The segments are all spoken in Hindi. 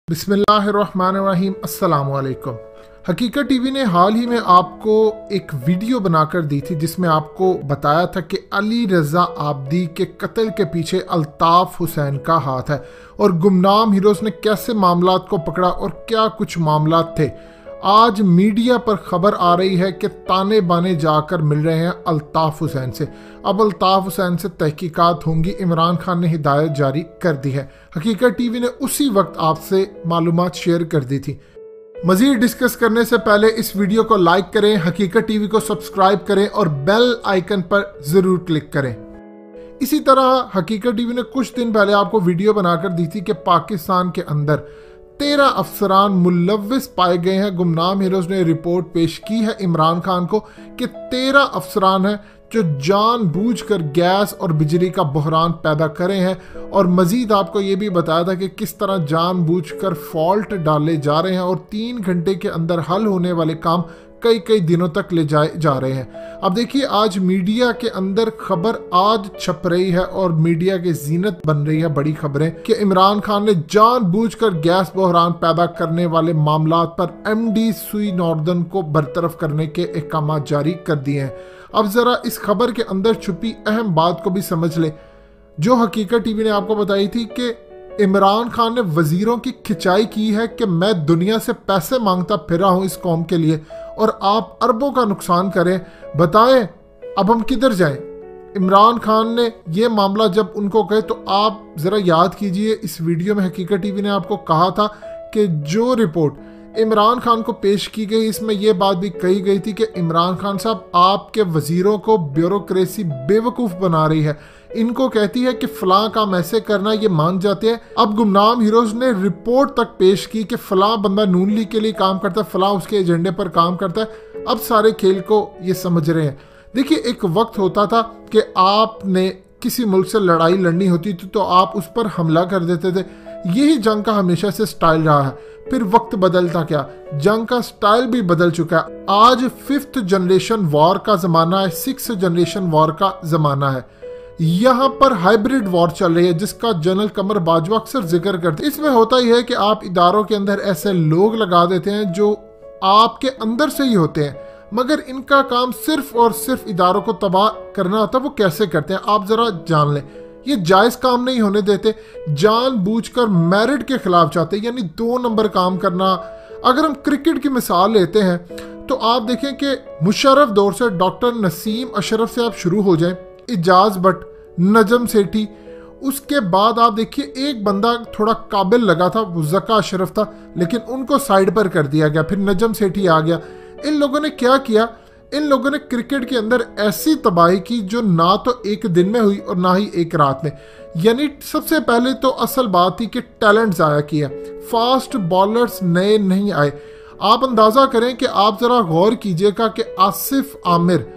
बिस्मिल्लाहिर्रहमानिर्रहीम अस्सलाम वालेकुम। हकीकत टीवी ने हाल ही में आपको एक वीडियो बनाकर दी थी जिसमें आपको बताया था कि अली रजा आब्दी के कत्ल के पीछे अल्ताफ हुसैन का हाथ है और गुमनाम हीरोज ने कैसे मामलात को पकड़ा और क्या कुछ मामलात थे। आज मीडिया पर खबर आ रही है कि ताने बाने जाकर मिल रहे हैं अल्ताफ हुसैन से। अब अल्ताफ हुसैन से तहकीकात होंगी। इमरान खान ने हिदायत जारी कर दी है। हकीकत टीवी ने उसी वक्त आपसे मालूमात शेयर कर दी थी। मजीद डिस्कस करने से पहले इस वीडियो को लाइक करें, हकीकत टीवी को सब्सक्राइब करें और बेल आइकन पर जरूर क्लिक करें। इसी तरह हकीकत टीवी ने कुछ दिन पहले आपको वीडियो बनाकर दी थी कि पाकिस्तान के अंदर 13 अफसरान मुलव्विस पाए गए हैं। गुमनाम हीरोज ने रिपोर्ट पेश की है इमरान खान को कि 13 अफसरान हैं जो जानबूझकर गैस और बिजली का बहरान पैदा करे हैं, और मजीद आपको ये भी बताया था कि किस तरह जानबूझकर फॉल्ट डाले जा रहे हैं और 3 घंटे के अंदर हल होने वाले काम कई दिनों तक ले जाए जा रहे हैं। अब देखिए, आज मीडिया के अंदर खबर आज छप रही है और मीडिया की जीनत बन रही है बड़ी खबरें कि इमरान खान ने जानबूझकर गैस बहरान पैदा करने वाले मामलात पर एमडी सुई नॉर्दर्न को बरतरफ करने के अहकाम जारी कर दिए हैं। अब जरा इस खबर के अंदर छुपी अहम बात को भी समझ ले, जो हकीकत टीवी ने आपको बताई थी कि इमरान खान ने वजीरों की खिंचाई की है कि मैं दुनिया से पैसे मांगता फिरा हूं इस कौम के लिए और आप अरबों का नुकसान करें, बताएं अब हम किधर जाएं। इमरान खान ने ये मामला जब उनको कहे तो आप जरा याद कीजिए, इस वीडियो में हकीकत टीवी ने आपको कहा था कि जो रिपोर्ट इमरान खान को पेश की गई इसमें यह बात भी कही गई थी कि इमरान खान साहब आपके वजीरों को ब्यूरोक्रेसी बेवकूफ बना रही है, इनको कहती है कि फलां काम ऐसे करना, ये मान जाते हैं। अब गुमनाम हीरोज ने रिपोर्ट तक पेश की कि फलां बंदा नून लीग के लिए काम करता है, फलां उसके एजेंडे पर काम करता है। अब सारे खेल को ये समझ रहे हैं। देखिए, एक वक्त होता था कि आपने किसी मुल्क से लड़ाई लड़नी होती थी तो आप उस पर हमला कर देते थे। यही जंग का हमेशा से स्टाइल रहा है। फिर वक्त बदलता क्या, जंग का स्टाइल भी बदल चुका है। आज 5th जनरेशन वॉर का जमाना है, 6th जनरेशन वॉर का जमाना है। यहाँ पर हाइब्रिड वॉर चल रही है जिसका जनरल कमर बाजवा अक्सर जिक्र करते हैं। इसमें होता ही है कि आप इदारों के अंदर ऐसे लोग लगा देते हैं जो आपके अंदर से ही होते हैं, मगर इनका काम सिर्फ और सिर्फ इदारों को तबाह करना होता है। वो कैसे करते हैं आप जरा जान लें। ये जायज काम नहीं होने देते, जानबूझकर मेरिट के खिलाफ चाहते हैं, यानी 2 नंबर काम करना। अगर हम क्रिकेट की मिसाल लेते हैं तो आप देखें कि मुशर्रफ दौर से डॉक्टर नसीम अशरफ से आप शुरू हो जाएं, इजाज बट, नजम सेठी, उसके बाद आप देखिए एक बंदा थोड़ा काबिल लगा था, वो जका अशरफ था, लेकिन उनको साइड पर कर दिया गया। फिर नजम सेठी आ गया। इन लोगों ने क्या किया, इन लोगों ने क्रिकेट के अंदर ऐसी तबाही की जो ना तो एक दिन में हुई और ना ही एक रात में। यानी सबसे पहले तो असल बात थी कि टैलेंट ज़ाया किया, फास्ट बॉलर्स नए नहीं आए। आप अंदाज़ा करें कि आप ज़रा गौर कीजिएगा कि आसिफ आमिर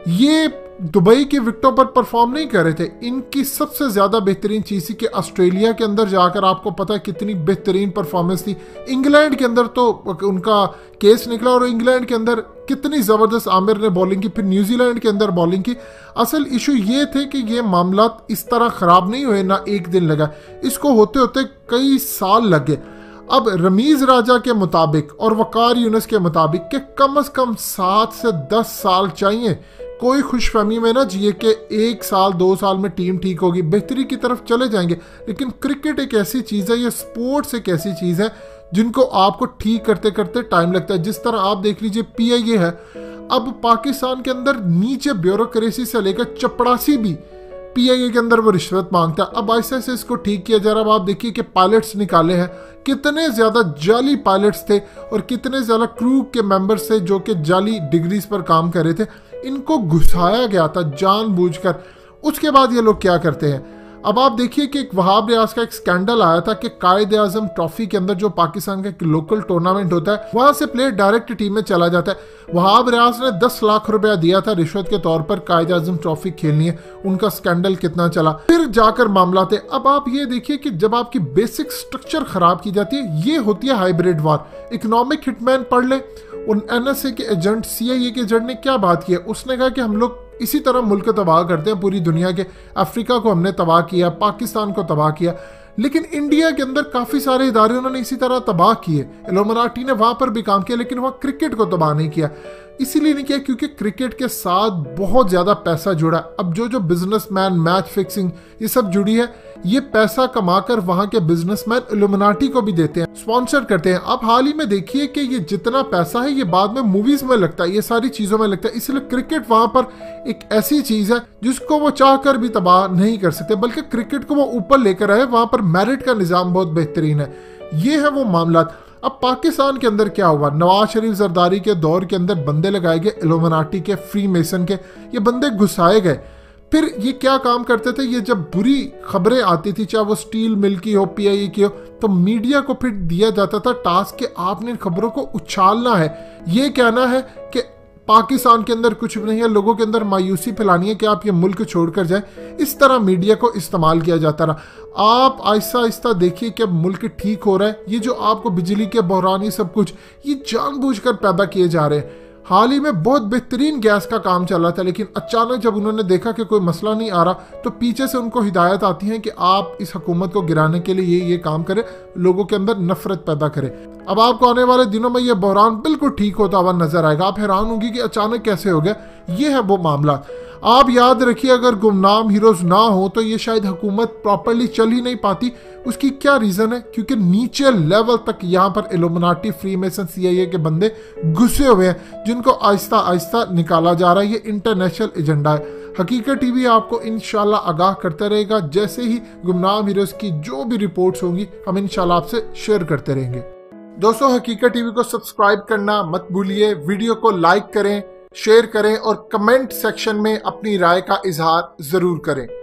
ये दुबई के विकेटों पर परफॉर्म नहीं कर रहे थे। इनकी सबसे ज़्यादा बेहतरीन चीज़ थी कि ऑस्ट्रेलिया के अंदर जाकर आपको पता है कितनी बेहतरीन परफॉर्मेंस थी। इंग्लैंड के अंदर तो उनका केस निकला और इंग्लैंड के अंदर कितनी ज़बरदस्त आमिर ने बॉलिंग की, फिर न्यूजीलैंड के अंदर बॉलिंग की। असल इशू ये थे कि ये मामला इस तरह ख़राब नहीं हुए, ना एक दिन लगा, इसको होते होते कई साल लग गए। अब रमीज़ राजा के मुताबिक और वकार यूनुस के मुताबिक कि कम से कम 7 से 10 साल चाहिए। कोई खुशफहमी में ना जिए कि 1 साल 2 साल में टीम ठीक होगी, बेहतरी की तरफ चले जाएंगे। लेकिन क्रिकेट एक ऐसी चीज़ है, ये स्पोर्ट्स एक ऐसी चीज़ है जिनको आपको ठीक करते करते टाइम लगता है। जिस तरह आप देख लीजिए PIA है, अब पाकिस्तान के अंदर नीचे ब्यूरोक्रेसी से लेकर चपड़ासी भी PIA के अंदर वो रिश्वत मांगता है। अब ऐसे ऐसे इसको ठीक किया जा रहा है। आप देखिए कि पायलट्स निकाले हैं, कितने ज़्यादा जाली पायलट्स थे और कितने ज़्यादा क्रू के मेंबर्स थे जो कि जाली डिग्रीज पर काम कर रहे थे। इनको घुसाया गया था जानबूझकर। उसके बाद ये लोग क्या करते हैं, अब आप देखिए कि एक वहाब रियाज का एक स्कैंडल आया था कि कायदे आजम ट्रॉफी के अंदर जो पाकिस्तान का एक लोकल टूर्नामेंट होता है वहां से प्लेयर डायरेक्ट टीम में चला जाता है। वहाब रियाज ने 10 लाख रुपया दिया था रिश्वत के तौर पर, कायदे आजम ट्रॉफी खेलनी है। उनका स्कैंडल कितना चला, फिर जाकर मामला थे। अब आप ये देखिए कि जब आपकी बेसिक स्ट्रक्चर खराब की जाती है, ये होती है हाइब्रिड वॉर। इकोनॉमिक हिटमैन पढ़ ले, उन NSA के एजेंट, CIA के एजेंट ने क्या बात की है, उसने कहा कि हम लोग इसी तरह मुल्क तबाह करते हैं पूरी दुनिया के। अफ्रीका को हमने तबाह किया, पाकिस्तान को तबाह किया। लेकिन इंडिया के अंदर काफी सारे इदारे उन्होंने इसी तरह तबाह किए। इल्यूमिनाटी ने वहां पर भी काम किया, लेकिन वहां क्रिकेट को तबाह नहीं किया। इसीलिए नहीं किया क्योंकि क्रिकेट के साथ बहुत ज्यादा पैसा जुड़ा। अब जो बिजनेसमैन, मैच फिक्सिंग, ये सब जुड़ी है, ये पैसा कमाकर वहां के बिजनेसमैन इल्यूमिनाटी को भी देते हैं, स्पॉन्सर करते हैं। अब हाल ही में देखिए कि ये जितना पैसा है ये बाद में मूवीज में लगता है, ये सारी चीजों में लगता है। इसलिए क्रिकेट वहां पर एक ऐसी चीज है जिसको वो चाहकर भी तबाह नहीं कर सकते, बल्कि क्रिकेट को वो ऊपर लेकर आए। वहां पर मेरिट का निजाम बहुत बेहतरीन है। ये है वो मामला। अब पाकिस्तान के अंदर क्या हुआ, नवाज शरीफ जरदारी के दौर के अंदर बंदे लगाए गए इल्यूमिनाटी के, फ्री मेसन के, ये बंदे घुसाए गए। फिर ये क्या काम करते थे, ये जब बुरी खबरें आती थी, चाहे वो स्टील मिल की हो, पीआईए की हो, तो मीडिया को फिर दिया जाता था टास्क कि आपने इन खबरों को उछालना है, ये कहना है कि पाकिस्तान के अंदर कुछ भी नहीं है, लोगों के अंदर मायूसी फैलानी है कि आप ये मुल्क छोड़कर जाएं। इस तरह मीडिया को इस्तेमाल किया जाता रहा। आप आहिस्ता आहिस्ता देखिए कि अब मुल्क ठीक हो रहा है। ये जो आपको बिजली के बहरान, ये सब कुछ ये जानबूझकर पैदा किए जा रहे हैं। हाल ही में बहुत बेहतरीन गैस का काम चल रहा था, लेकिन अचानक जब उन्होंने देखा कि कोई मसला नहीं आ रहा, तो पीछे से उनको हिदायत आती है कि आप इस हुकूमत को गिराने के लिए ये काम करें, लोगों के अंदर नफरत पैदा करें। अब आपको आने वाले दिनों में ये बहरान बिल्कुल ठीक होता हुआ नजर आएगा। आप हैरान होंगे कि अचानक कैसे हो गया। ये है वो मामला। आप याद रखिए, अगर गुमनाम हीरोज ना हो तो ये शायद हुकूमत प्रॉपरली चल ही नहीं पाती। उसकी क्या रीजन है? क्योंकि नीचे लेवल तक यहाँ पर इल्यूमिनाटी, फ्रीमेसन, सीआईए के बंदे घुसे हुए हैं, जिनको आहिस्ता आहिस्ता निकाला जा रहा है। ये इंटरनेशनल एजेंडा है। हकीकत टीवी आपको इंशाल्लाह आगाह करता रहेगा। जैसे ही गुमनाम हीरोज की जो भी रिपोर्ट्स होंगी, हम इंशाल्लाह आपसे शेयर करते रहेंगे। दोस्तों, हकीकत टीवी को सब्सक्राइब करना मत भूलिए। वीडियो को लाइक करें, शेयर करें और कमेंट सेक्शन में अपनी राय का इजहार जरूर करें।